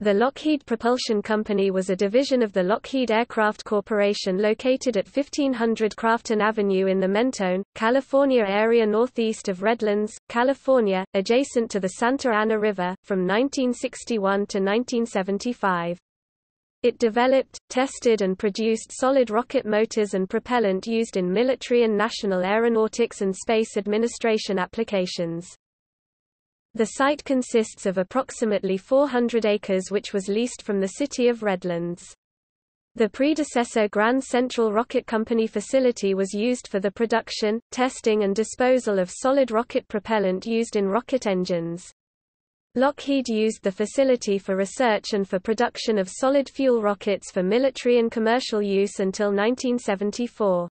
The Lockheed Propulsion Company was a division of the Lockheed Aircraft Corporation located at 1500 Crafton Avenue in the Mentone, California area northeast of Redlands, California, adjacent to the Santa Ana River, from 1961 to 1975. It developed, tested and produced solid rocket motors and propellant used in military and national aeronautics and space administration applications. The site consists of approximately 400 acres which was leased from the city of Redlands. The predecessor Grand Central Rocket Company facility was used for the production, testing and disposal of solid rocket propellant used in rocket engines. Lockheed used the facility for research and for production of solid fuel rockets for military and commercial use until 1974.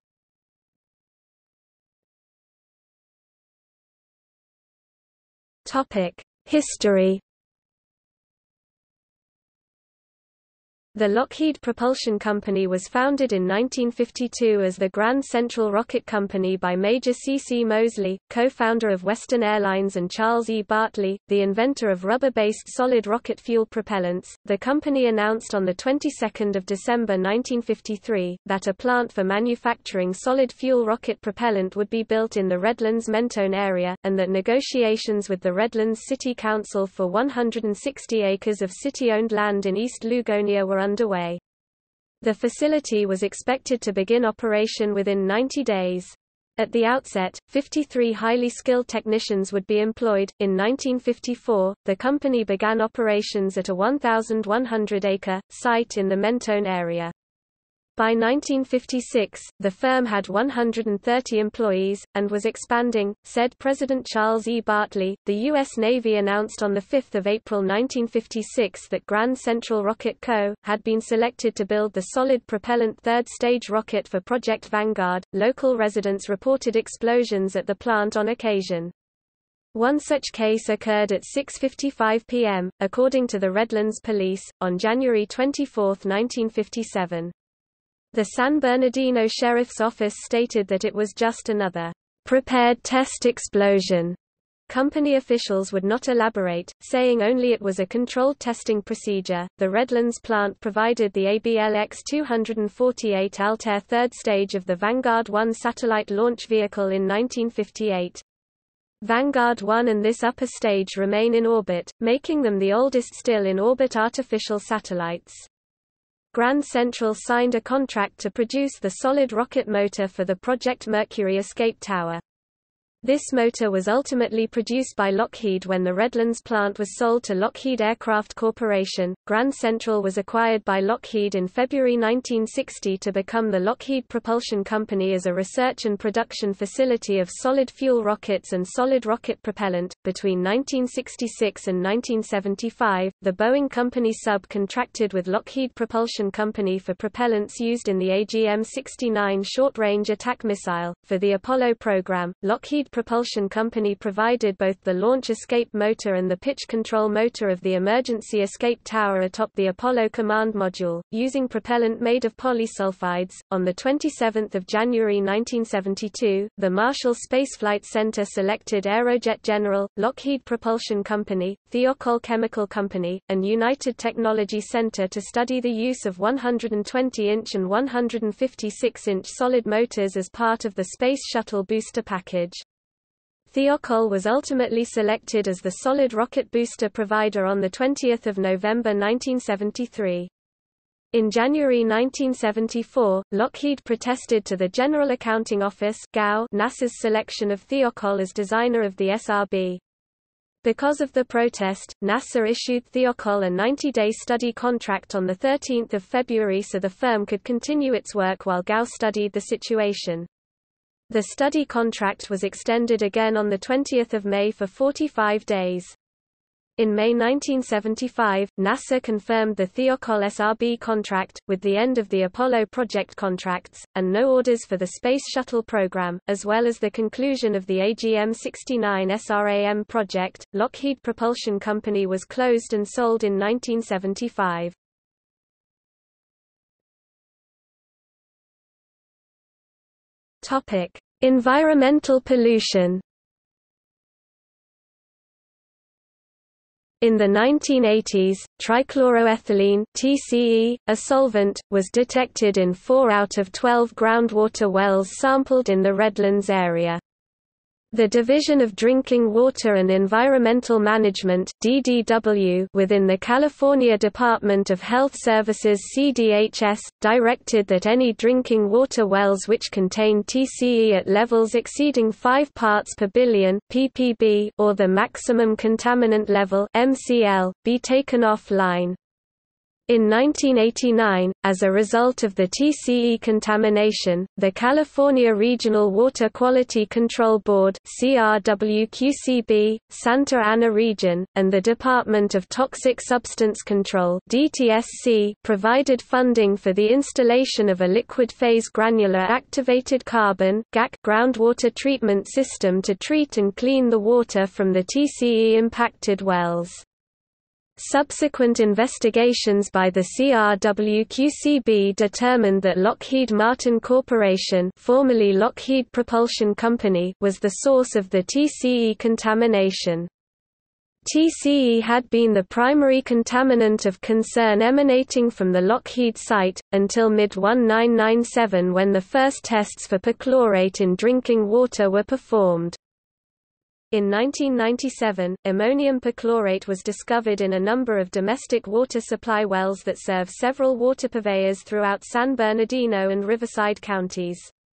History. The Lockheed Propulsion Company was founded in 1952 as the Grand Central Rocket Company by Major C. C. Moseley, co-founder of Western Airlines, and Charles E. Bartley, the inventor of rubber-based solid rocket fuel propellants. The company announced on the 22nd of December 1953 that a plant for manufacturing solid fuel rocket propellant would be built in the Redlands-Mentone area, and that negotiations with the Redlands City Council for 160 acres of city-owned land in East Lugonia were underway. The facility was expected to begin operation within 90 days. At the outset, 53 highly skilled technicians would be employed. In 1954, the company began operations at a 1,100-acre site in the Mentone area. By 1956, the firm had 130 employees, and was expanding, said President Charles E. Bartley. The U.S. Navy announced on 5 April 1956 that Grand Central Rocket Co. had been selected to build the solid propellant third-stage rocket for Project Vanguard. Local residents reported explosions at the plant on occasion. One such case occurred at 6:55 p.m., according to the Redlands Police, on January 24, 1957. The San Bernardino Sheriff's Office stated that it was just another prepared test explosion. Company officials would not elaborate, saying only it was a controlled testing procedure. The Redlands plant provided the ABLX-248 Altair third stage of the Vanguard 1 satellite launch vehicle in 1958. Vanguard 1 and this upper stage remain in orbit, making them the oldest still in orbit artificial satellites. Grand Central signed a contract to produce the solid rocket motor for the Project Mercury escape tower. This motor was ultimately produced by Lockheed when the Redlands plant was sold to Lockheed Aircraft Corporation. Grand Central was acquired by Lockheed in February 1960 to become the Lockheed Propulsion Company as a research and production facility of solid fuel rockets and solid rocket propellant. Between 1966 and 1975, the Boeing Company subcontracted with Lockheed Propulsion Company for propellants used in the AGM-69 short-range attack missile. For the Apollo program, Lockheed Propulsion Company provided both the launch escape motor and the pitch control motor of the emergency escape tower atop the Apollo command module, using propellant made of polysulfides. On 27 January 1972, the Marshall Space Flight Center selected Aerojet General, Lockheed Propulsion Company, Thiokol Chemical Company, and United Technology Center to study the use of 120-inch and 156-inch solid motors as part of the Space Shuttle booster package. Thiokol was ultimately selected as the solid rocket booster provider on 20 November 1973. In January 1974, Lockheed protested to the General Accounting Office NASA's selection of Thiokol as designer of the SRB. Because of the protest, NASA issued Thiokol a 90-day study contract on 13 February so the firm could continue its work while GAO studied the situation. The study contract was extended again on 20 May for 45 days. In May 1975, NASA confirmed the Thiokol SRB contract, with the end of the Apollo project contracts, and no orders for the Space Shuttle program, as well as the conclusion of the AGM-69 SRAM project. Lockheed Propulsion Company was closed and sold in 1975. Environmental pollution. In the 1980s, trichloroethylene (TCE), a solvent, was detected in 4 out of 12 groundwater wells sampled in the Redlands area. The Division of Drinking Water and Environmental Management (DDW) within the California Department of Health Services (CDHS) directed that any drinking water wells which contain TCE at levels exceeding 5 parts per billion or the maximum contaminant level (MCL) be taken off-line. In 1989, as a result of the TCE contamination, the California Regional Water Quality Control Board (CRWQCB), Santa Ana Region, and the Department of Toxic Substance Control (DTSC) provided funding for the installation of a liquid phase granular activated carbon (GAC) groundwater treatment system to treat and clean the water from the TCE impacted wells. Subsequent investigations by the CRWQCB determined that Lockheed Martin Corporation, formerly Lockheed Propulsion Company, was the source of the TCE contamination. TCE had been the primary contaminant of concern emanating from the Lockheed site, until mid-1997 when the first tests for perchlorate in drinking water were performed. In 1997, ammonium perchlorate was discovered in a number of domestic water supply wells that serve several water purveyors throughout San Bernardino and Riverside counties.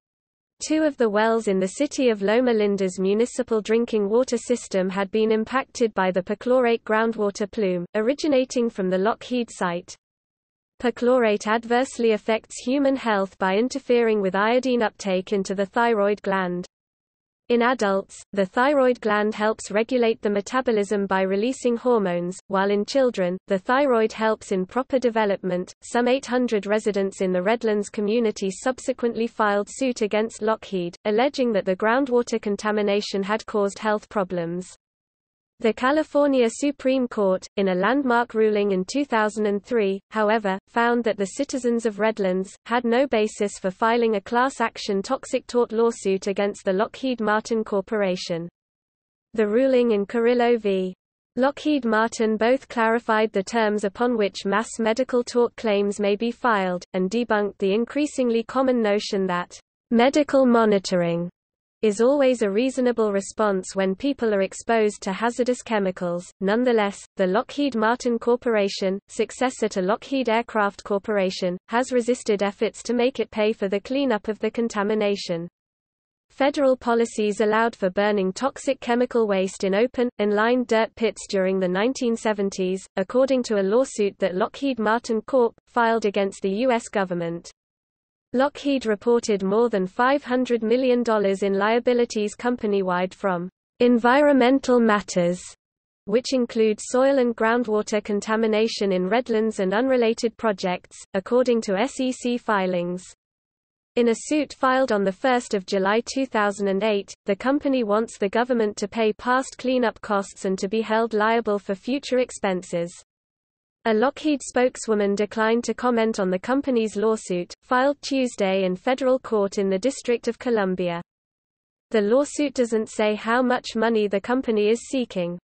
2 of the wells in the city of Loma Linda's municipal drinking water system had been impacted by the perchlorate groundwater plume, originating from the Lockheed site. Perchlorate adversely affects human health by interfering with iodine uptake into the thyroid gland. In adults, the thyroid gland helps regulate the metabolism by releasing hormones, while in children, the thyroid helps in proper development. Some 800 residents in the Redlands community subsequently filed suit against Lockheed, alleging that the groundwater contamination had caused health problems. The California Supreme Court, in a landmark ruling in 2003, however, found that the citizens of Redlands had no basis for filing a class action toxic tort lawsuit against the Lockheed Martin Corporation. The ruling in Carrillo v. Lockheed Martin both clarified the terms upon which mass medical tort claims may be filed, and debunked the increasingly common notion that medical monitoring is always a reasonable response when people are exposed to hazardous chemicals. Nonetheless, the Lockheed Martin Corporation, successor to Lockheed Aircraft Corporation, has resisted efforts to make it pay for the cleanup of the contamination. Federal policies allowed for burning toxic chemical waste in open, in-line dirt pits during the 1970s, according to a lawsuit that Lockheed Martin Corp. Filed against the U.S. government. Lockheed reported more than $500 million in liabilities company-wide from environmental matters, which include soil and groundwater contamination in Redlands and unrelated projects, according to SEC filings. In a suit filed on 1 July 2008, the company wants the government to pay past cleanup costs and to be held liable for future expenses. A Lockheed spokeswoman declined to comment on the company's lawsuit, filed Tuesday in federal court in the District of Columbia. The lawsuit doesn't say how much money the company is seeking.